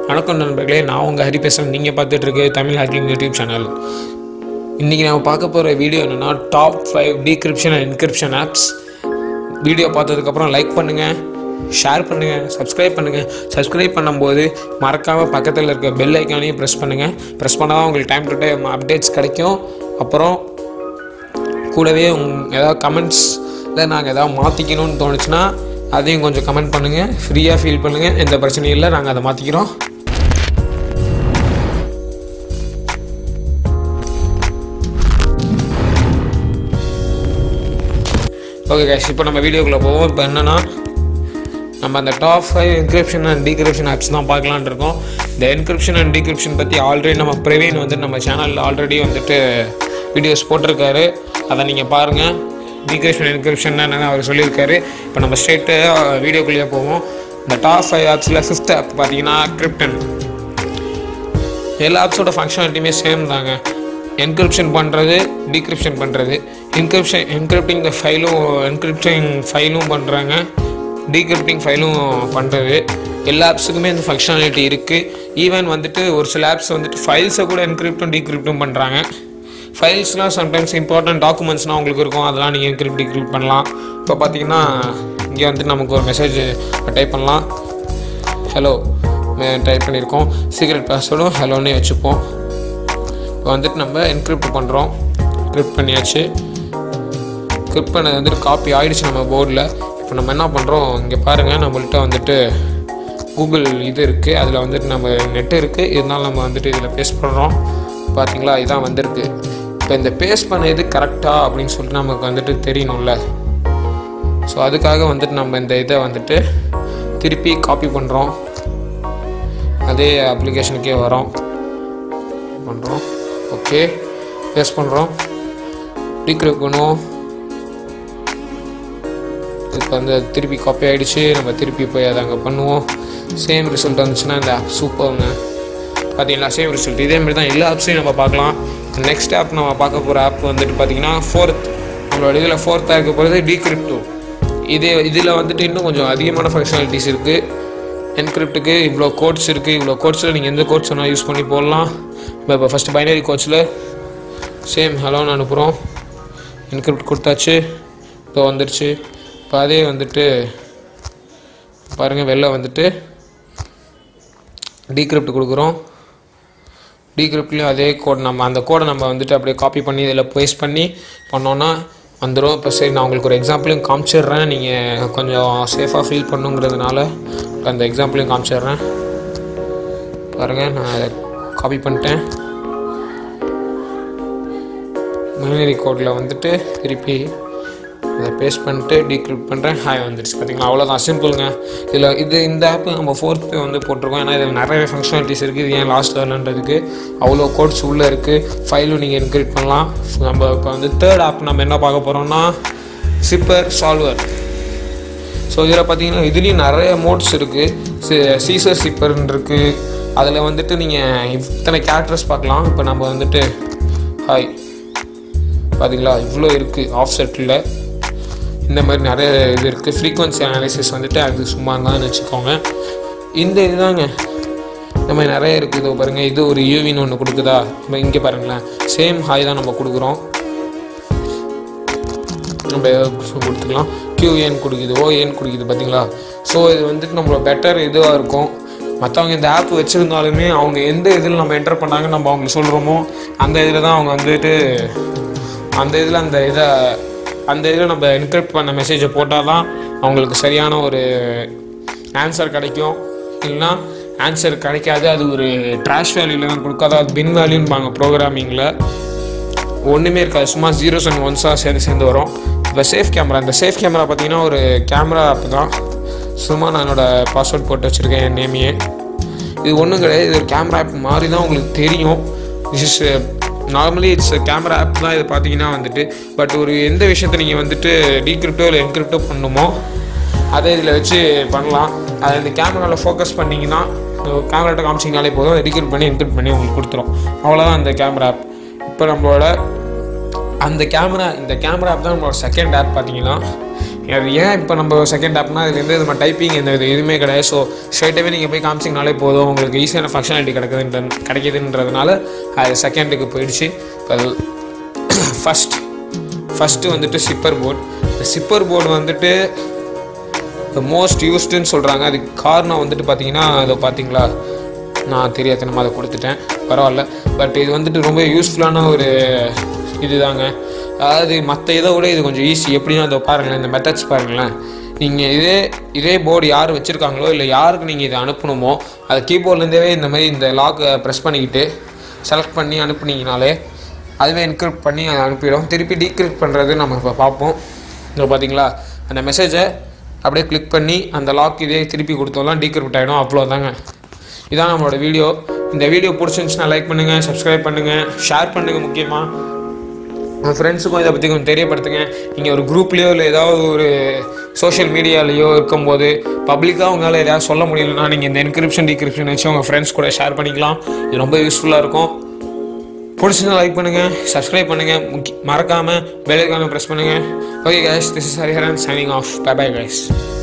வணக்கம் நண்பர்களே, நான் உங்கள் ஹரி பேசுகிறேன். நீங்கள் பார்த்துட்டு இருக்க தமிழ் ஹேக்கிங் யூடியூப் சேனல். இன்றைக்கி நம்ம பார்க்க போகிற வீடியோ என்னென்னா top 5 decryption and encryption apps. Video பார்த்ததுக்கப்புறம் லைக் பண்ணுங்கள், ஷேர் பண்ணுங்கள், சப்ஸ்கிரைப் பண்ணுங்கள். சப்ஸ்கிரைப் பண்ணும்போது மறக்காமல் பக்கத்தில் இருக்க பெல் ஐக்கானையும் ப்ரெஸ் பண்ணுங்கள். ப்ரெஸ் பண்ணால் தான் உங்களுக்கு டைம் டு டைம் அப்டேட்ஸ் கிடைக்கும். அப்புறம் கூடவே ஏதாவது கமெண்ட்ஸில் நாங்கள் ஏதாவது மாற்றிக்கணும்னு தோணுச்சுன்னா அதையும் கொஞ்சம் கமெண்ட் பண்ணுங்கள். ஃப்ரீயாக ஃபீல் பண்ணுங்கள், எந்த பிரச்சனையும் இல்லை, நாங்கள் அதை மாற்றிக்கிறோம். ஓகே கைஸ், இப்போ நம்ம வீடியோக்குள்ளே போவோம். இப்போ என்னென்னா நம்ம அந்த top 5 encryption and decryption apps தான் பார்க்கலான்னு இருக்கோம். இந்த என்கிரிப்ஷன் அண்ட் டீக்ரிப்ஷன் பற்றி ஆல்ரெடி நம்ம பிரவீன் நம்ம சேனலில் ஆல்ரெடி வீடியோஸ் போட்டிருக்காரு. அதை நீங்கள் பாருங்கள். டீக்ரிப்ஷன் என்கிரிப்ஷன் என்னென்னு அவர் சொல்லியிருக்காரு. இப்போ நம்ம ஸ்ட்ரெயிட்டு வீடியோக்குள்ளேயே போவோம். இந்த டாப் 5 ஆப்ஸில் 5th ஆப் பார்த்தீங்கன்னா Encryption. எல்லா ஆப்ஸோட ஃபங்க்ஷனாலிட்டியுமே சேம் தாங்க. என்கிரிப்ஷன் பண்ணுறது, டீக்ரிப்ஷன் பண்ணுறது. என்கிரிப்டிங் ஃபைலும் பண்ணுறாங்க, டீக்ரிப்டிங் ஃபைலும் பண்ணுறது. எல்லா ஆப்ஸுக்குமே இந்த ஃபங்க்ஷனாலிட்டி இருக்குது. ஈவன் ஒரு சில ஆப்ஸ் ஃபைல்ஸை கூட என்கிரிப்டும் டீக்ரிப்டும் பண்ணுறாங்க. ஃபைல்ஸ்லாம் சம்டைம்ஸ் இம்பார்ட்டன்ட் டாக்குமெண்ட்ஸ்னால் உங்களுக்கு இருக்கும், அதெல்லாம் நீங்கள் என்கிரிப்ட் டீக்ரிப்ட் பண்ணலாம். இப்போ பார்த்தீங்கன்னா இங்கே நமக்கு ஒரு மெசேஜ் டைப் பண்ணலாம். ஹலோ டைப் பண்ணியிருக்கோம். சீக்ரெட் பாஸ்வேர்டும் ஹலோன்னே வச்சுப்போம். இப்போ நம்ம என்கிரிப்ட் பண்ணுறோம். என்கிரிப்ட் பண்ணியாச்சு. என்கிரிப்ட் பண்ணது காப்பி ஆகிடுச்சு நம்ம போர்டில். இப்போ நம்ம என்ன பண்ணுறோம், இங்கே பாருங்கள், நம்மள்கிட்ட கூகுள் இது இருக்குது. அதில் நம்ம நெட்டு இருக்குது. இருந்தாலும் நம்ம இதில் பேஸ்ட் பண்ணுறோம். பார்த்தீங்களா, இதான் வந்திருக்கு. இப்போ இந்த பேஸ்ட் பண்ண இது கரெக்டாக அப்படின்னு சொல்லிட்டு நமக்கு தெரியணும்ல. ஸோ அதுக்காக நம்ம இந்த இதை திருப்பி காப்பி பண்ணுறோம். அதே அப்ளிகேஷனுக்கே வரோம், பண்ணுறோம். ஓகே, பேஸ்ட் பண்ணுறோம். டீக்ரிப்ட் பண்ணுவோம். இப்போ திருப்பி காப்பி ஆகிடுச்சு. நம்ம திருப்பி போய் அதை அங்கே பண்ணுவோம். சேம் ரிசல்ட் வந்துச்சுன்னா இந்த ஆப் சூப்பருங்க. பார்த்தீங்களா, சேம் ரிசல்ட். இதேமாதிரி தான் எல்லா ஆப்ஸையும் நம்ம பார்க்கலாம். நெக்ஸ்ட் ஆப் நம்ம பார்க்க போகிற ஆப் பார்த்தீங்கன்னா 4th, நம்மளோட இதில் 4th இருக்க போகிறது Decrypt. இதில் இன்னும் கொஞ்சம் அதிகமான ஃபங்க்ஷனாலிட்டிஸ் இருக்குது. என்கிரிப்டுக்கு இவ்வளோ கோட்ஸ் இருக்குது. இவ்வளோ கோட்ஸில் நீங்கள் எந்த கோட்ஸ் வேணால் யூஸ் பண்ணி போடலாம். இப்போ ஃபஸ்ட்டு பைனரி கோட்ஸில் சேம் ஹலோன்னு அனுப்புகிறோம். என்கிரிப்ட் கொடுத்தாச்சு. இப்போ வந்துடுச்சு. இப்போ அதே பாருங்கள், வெளில டீக்ரிப்ட் கொடுக்குறோம். டீக்ரிப்ட்லேயும் அதே கோட் அந்த கோடை நம்ம அப்படியே காப்பி பண்ணி இதில் பேஸ்ட் பண்ணி பண்ணோன்னா வந்துடும். இப்போ சரி, நான் உங்களுக்கு ஒரு எக்ஸாம்பிளையும் காமிச்சிடுறேன். நீங்கள் கொஞ்சம் சேஃபாக ஃபீல் பண்ணுங்கிறதுனால அந்த எக்ஸாம்பிளையும் காமிச்சிடுறேன். பாருங்கள், நான் அதை காப்பி பண்ணிட்டேன். மெமரி கோடில் திருப்பி அதை பேஸ்ட் பண்ணிட்டு டீக்ரிப்ட் பண்ணுறேன். ஹாய் வந்துடுச்சு. பார்த்தீங்களா, அவ்வளோதான், சிம்பிளுங்க. இந்த ஆப்பு நம்ம 4th போட்டிருக்கோம். ஏன்னா இதில் நிறைய ஃபங்க்ஷனாலிட்டிஸ் இருக்குது. இது ஏன் லாஸ்ட் வரலன்றதுக்கு அவ்வளோ கோட்ஸ் உள்ளே இருக்குது. ஃபைலும் நீங்கள் என்கிரிப்ட் பண்ணலாம். நம்ம இப்போ 3rd ஆப் நம்ம என்ன பார்க்க போகிறோம்னா சிப்பர் சால்வர். ஸோ இதில் பார்த்தீங்கன்னா இதுலேயும் நிறைய மோட்ஸ் இருக்குது. சீசர் சிப்பர்ன்னு இருக்குது. அதில் நீங்கள் இத்தனை கேரக்டர்ஸ் பார்க்கலாம். இப்போ நம்ம ஹாய் பார்த்தீங்களா, இவ்வளோ இருக்குது. ஆஃப் செட்டில் இந்த மாதிரி நிறைய இது இருக்குது. ஃப்ரீக்வன்சி அனாலிசிஸ் அது சும்மா இருந்தான்னு வச்சுக்கோங்க. இந்த இதுதாங்க, இந்த மாதிரி நிறைய இருக்குது. இதோ பாருங்கள், இது ஒரு யூவின்னு ஒன்று கொடுக்குதா. இப்போ இங்கே பாருங்களேன், சேம் ஹாய் தான் நம்ம கொடுக்குறோம். நம்ம கொடுத்துக்கலாம். QN கொடுக்குது, ON கொடுக்குது. பார்த்தீங்களா, ஸோ இது நம்மளோட பெட்டர் இதுவாக இருக்கும். மற்றவங்க இந்த ஆப் வச்சுருந்தாலுமே அவங்க எந்த இதில் நம்ம என்டர் பண்ணாங்கன்னு நம்ம அவங்களுக்கு சொல்கிறோமோ அந்த இதில் தான் அவங்க அந்த இதில் நம்ம என்கிரிப்ட் பண்ண மெசேஜை போட்டால் தான் அவங்களுக்கு சரியான ஒரு ஆன்சர் கிடைக்கும். இல்லைன்னா ஆன்சர் கிடைக்காது. அது ஒரு ட்ராஷ் வேல்யூவில் தான் கொடுக்காது. அது பின் வேல்யூன்னு ப்ரோக்ராமிங்கில் ஒன்றுமே இருக்காது. சும்மா 0s and 1s சேர்ந்து வரும். இப்போ சேஃப் கேமரா, இந்த சேஃப் கேமரா பார்த்தீங்கன்னா ஒரு கேமரா ஆப் தான். சும்மா நான் என்னோடய பாஸ்வேர்ட் போட்டு வச்சுருக்கேன், என் நேமையே. இது ஒன்றும் கிடையாது. இது ஒரு கேமரா ஆப் மாதிரி தான் உங்களுக்கு தெரியும். நார்மலி இட்ஸ் கேமரா ஆப் தான். இது பார்த்தீங்கன்னா பட் ஒரு எந்த விஷயத்தை நீங்கள் டீக்ரிப்டோ இல்லை என்கிரிப்டோ பண்ணணுமோ அதை இதில் வச்சு பண்ணலாம். அதை இந்த கேமராவில் ஃபோக்கஸ் பண்ணிங்கன்னா, கேமராட்ட காமிச்சிங்கனாலே போதும், அதை டீக்ரிப்ட் பண்ணி என்கிரிப்ட் பண்ணி உங்களுக்கு கொடுத்துரும். அவ்வளோதான் அந்த கேமரா ஆப். இப்போ நம்மளோட இந்த கேமரா ஆப் தான் நம்மளோட 2nd ஆப். பார்த்தீங்கன்னா ஏன் இப்போ நம்ம செகண்ட் ஆப்னா இதுலேருந்து நம்ம டைப்பிங் எந்த இது எதுவுமே கிடையாது. ஸோ ஸ்ட்ரைட்டாகவே நீங்கள் போய் காமிச்சிங்கனாலே போதும், உங்களுக்கு ஈஸியான ஃபங்க்ஷனாலிட்டி கிடைக்குதுன்றதுனால அது செகண்டுக்கு போயிடுச்சு. இப்போ ஃபஸ்ட்டு வந்துட்டு சிப்பர் போர்டு. இந்த சிப்பர் போர்டு வந்துட்டு மோஸ்ட் யூஸ்டுன்னு சொல்கிறாங்க. அதுக்கு காரணம் வந்துட்டு பார்த்தீங்கன்னா அதை பார்த்தீங்களா, நான் தெரியாதனமா அதை கொடுத்துட்டேன், பரவாயில்ல. பட் இது வந்துட்டு ரொம்ப யூஸ்ஃபுல்லான ஒரு இதுதாங்க. அதாவது மற்ற இதை விட இது கொஞ்சம் ஈஸி. எப்படின்னா அதை பாருங்களேன், இந்த மெத்தட்ஸ் பாருங்களேன். நீங்கள் இதே போர்டு யார் வச்சுருக்காங்களோ இல்லை யாருக்கு நீங்கள் இதை அனுப்பணுமோ அதை கீபோர்ட்லேருந்தே இந்த மாதிரி இந்த லாக்கை ப்ரெஸ் பண்ணிக்கிட்டு செலக்ட் பண்ணி அனுப்புனீங்கனாலே அதுவே என்கிரிப்ட் பண்ணி அதை அனுப்பிடும். திருப்பி டீக்ரிப்ட் பண்ணுறது நம்ம இப்போ பார்ப்போம். இப்போ பார்த்தீங்களா, அந்த மெசேஜை அப்படியே கிளிக் பண்ணி அந்த லாக் இதே திருப்பி கொடுத்தோம்லாம் டீக்ரிப்ட் ஆகிடும். அவ்வளோதாங்க. இதான் நம்மளோட வீடியோ. இந்த வீடியோ பிடிச்சிருந்துச்சுன்னா லைக் பண்ணுங்கள், சப்ஸ்கிரைப் பண்ணுங்கள், ஷேர் பண்ணுங்கள். முக்கியமாக உங்கள் ஃப்ரெண்ட்ஸுக்கும் இதை பற்றி கொஞ்சம் தெரியப்படுத்துங்க. நீங்கள் ஒரு குரூப்லேயோ இல்லை ஏதாவது ஒரு சோஷியல் மீடியாலேயோ இருக்கும்போது பப்ளிக்காக உங்களால் எதாவது சொல்ல முடியலன்னா நீங்கள் இந்த என்கிரிப்ஷன் டீக்ரிப்ஷன் வச்சு உங்கள் ஃப்ரெண்ட்ஸ் கூட ஷேர் பண்ணிக்கலாம். இது ரொம்ப யூஸ்ஃபுல்லாக இருக்கும். பிடிச்சிருந்தா லைக் பண்ணுங்கள், சப்ஸ்கிரைப் பண்ணுங்கள், மறக்காமல் பெல் ஐகானை ப்ரெஸ் பண்ணுங்கள். Okay guys, this is Hariharan signing off. Bye bye guys.